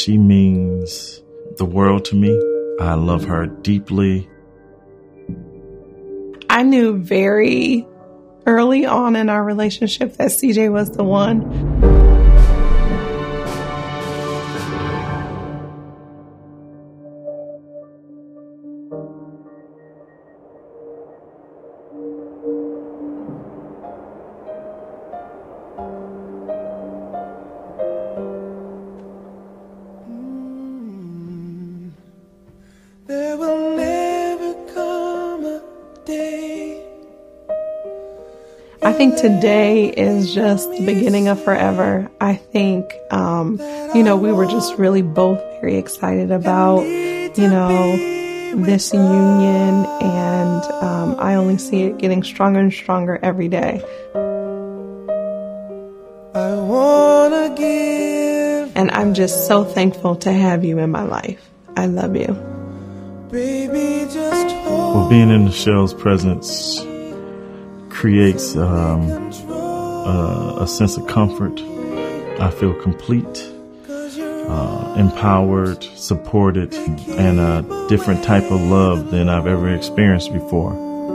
She means the world to me. I love her deeply. I knew very early on in our relationship that CJ was the one. There will never come a day. I think today is just the beginning of forever. I think, we were just really both very excited about, this union, and I only see it getting stronger and stronger every day. I wanna give. And I'm just so thankful to have you in my life. I love you. Baby, just hold. Well, being in Nichelle's presence creates a sense of comfort. I feel complete, empowered, supported, and a different type of love than I've ever experienced before.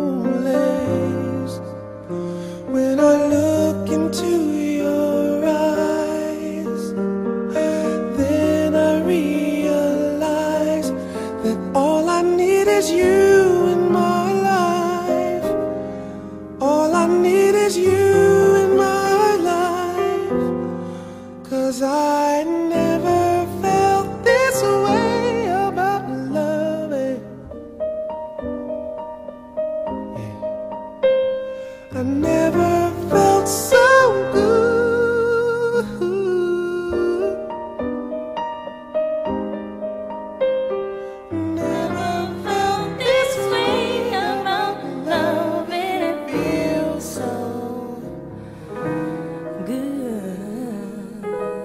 When I look into your eyes, then I realize that all I need is you in my life. All I need is you in my life. 'Cause I never felt this way about loving. I never felt so good. Never felt this way about love, and it feels so good.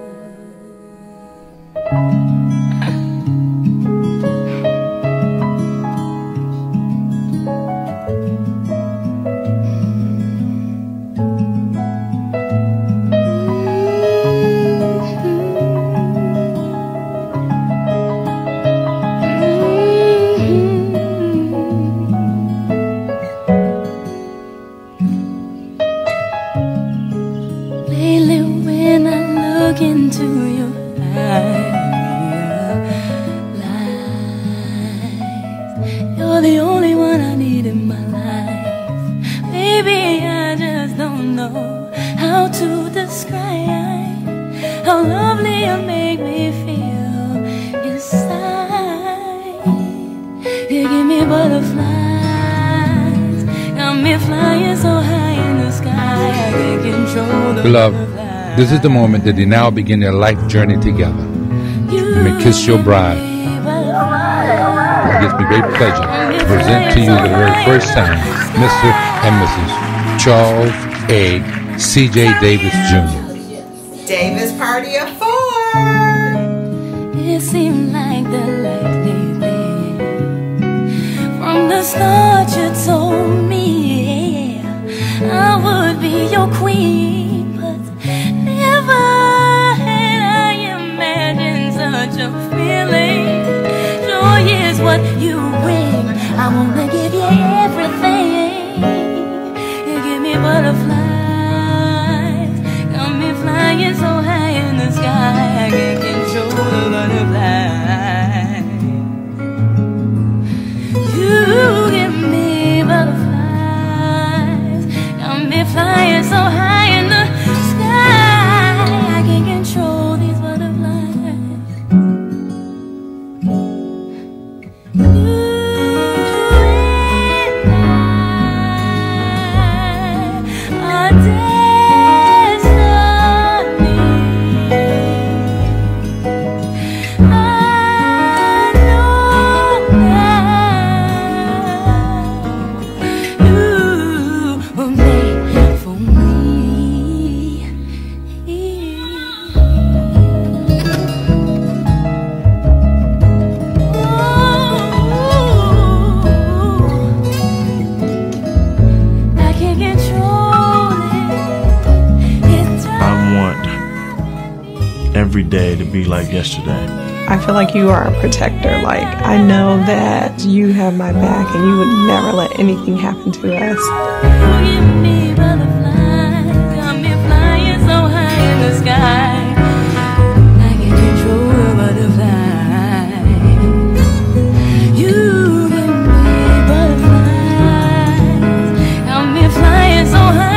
Lately when I look into your eyes, you're the only one I need in my life. Baby, I just don't know how to describe how lovely you make me feel inside. You give me butterflies, got me flying so high in the sky, I can't control the Beloved, butterflies. this is the moment that they now begin their life journey together. You may kiss your bride. It gives me great pleasure to present to you for the very first time Mr. and Mrs. Charles A. CJ Davis Jr. Davis party of 4. It seemed like the likely thing. From the start you told me I would be your queen, but never had I imagined such a feeling. Joy is what you bring, I wanna give you everything. You give me butterflies, got me flying so high in the sky, I can't control the butterflies. You give me butterflies, got me flying so high in the sky, I can't control these butterflies. You and I are destiny. I know now you were made for me. I can't control it. I want every day to be like yesterday. I feel like you are a protector. Like, I know that you have my back and you would never let anything happen to us. You give me butterflies, got me flying so high in the sky. I can control a butterfly. You give me butterflies, got me flying so high.